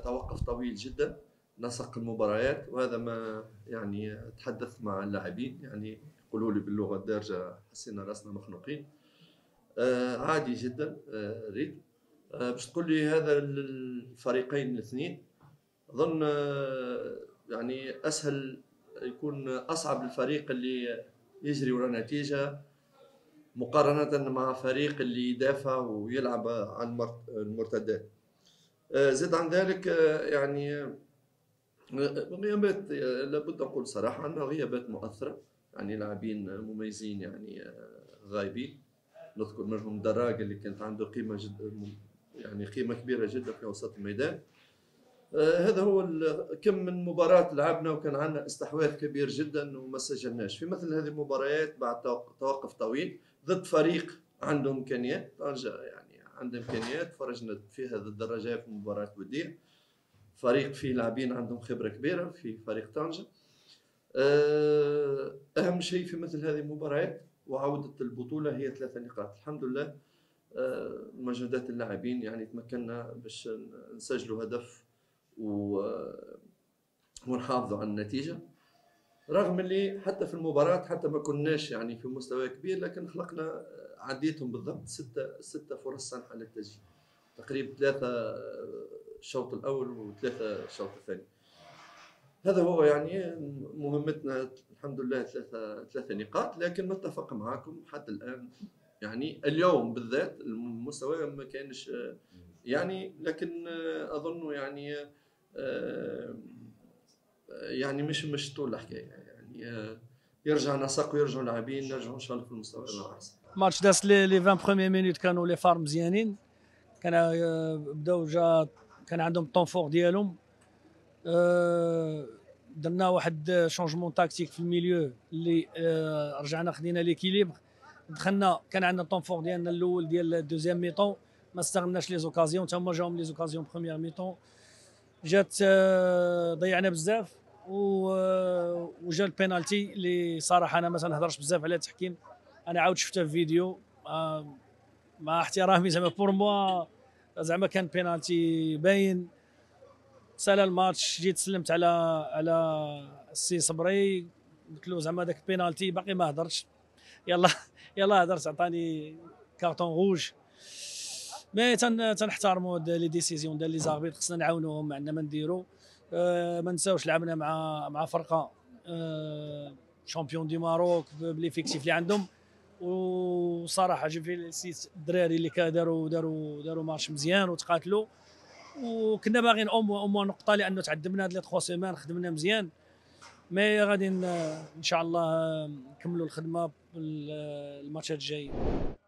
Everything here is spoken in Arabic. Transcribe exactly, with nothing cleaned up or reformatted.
توقف طويل جدا نسق المباريات، وهذا ما يعني تحدثت مع اللاعبين يعني يقولوا لي باللغه الدارجه حسينا راسنا مخنوقين. آه عادي جدا. آه ريت آه باش تقول لي هذا الفريقين الاثنين اظن آه يعني اسهل يكون اصعب الفريق اللي يجري ورا نتيجه مقارنه مع فريق اللي يدافع ويلعب عن المرتدات. آه زاد عن ذلك آه يعني غيابات لابد نقول صراحه انه غيابات مؤثره، يعني لاعبين مميزين يعني غايبين. نذكر منهم دراج اللي كانت عنده قيمه جدا يعني قيمه كبيره جدا في وسط الميدان. آه هذا هو كم من مباراه لعبنا وكان عندنا استحواذ كبير جدا وما سجلناش في مثل هذه المباريات بعد توقف طويل ضد فريق عنده امكانيات. طنجة يعني عنده امكانيات، فرجنا في هذا الدرجه في مباراه وديه، فريق فيه لاعبين عندهم خبره كبيره في فريق طنجة. اهم شيء في مثل هذه المباريات وعوده البطوله هي ثلاثه نقاط. الحمد لله مجهودات اللاعبين يعني تمكنا باش نسجلوا هدف ونحافظوا على النتيجه، رغم اللي حتى في المباراه حتى ما كناش يعني في مستوى كبير، لكن خلقنا عديتهم بالضبط ستة ستة فرص صنعة للتسجيل، تقريبا ثلاثة الشوط الأول وثلاثة الشوط الثاني. هذا هو يعني مهمتنا الحمد لله، ثلاثة ثلاثة نقاط. لكن متفق معكم حتى الآن يعني اليوم بالذات المستوى ما كانش يعني، لكن أظن يعني يعني مش مش طول الحكاية يعني يرجع نسق ويرجعوا لاعبين نرجعوا ان شاء الله في المستوى الاحسن. ماتش داس لي لي عشرين بروميير مينوت كانوا لي فار مزيانين، كان بداو جا كان عندهم الطون فور ديالهم. أه درنا واحد شونجمون تاكتيك في الميليو اللي أه رجعنا خدينا ليكيليبر، دخلنا كان عندنا الطون فور ديالنا الاول ديال الدوزيام ميطون، ما استغلناش لي زوكازيون، حتى هما جاهم لي زوكازيون بروميير ميطون، جات أه ضيعنا بزاف وجا البينالتي اللي صراحه انا ما تنهضرش بزاف على التحكيم، انا عاود شفتها في فيديو آه مع احترامي زعما بور موا زعما كان بينالتي باين. سالا الماتش جيت سلمت على على السي صبري قلت له زعما داك البينالتي باقي ما هضرتش، يلا يلا هضرت عطاني كارطون روج. مي تن تنحترموا لي ديسيزيون ديال لي زاربيط، خصنا نعاونوهم، ما عندنا ما نديرو. أه ما نساوش لعبنا مع مع فرقه أه شامبيون دي ماروك بليفيكتيف اللي عندهم، وصراحه جو فيليسيت الدراري اللي داروا داروا داروا ماتش مزيان وتقاتلوا، وكنا باغيين او موا نقطه لانه تعذبنا هاد لي ثلاث سيمان خدمنا مزيان. مي غادي ان شاء الله نكملوا الخدمه الماتشات الجايه.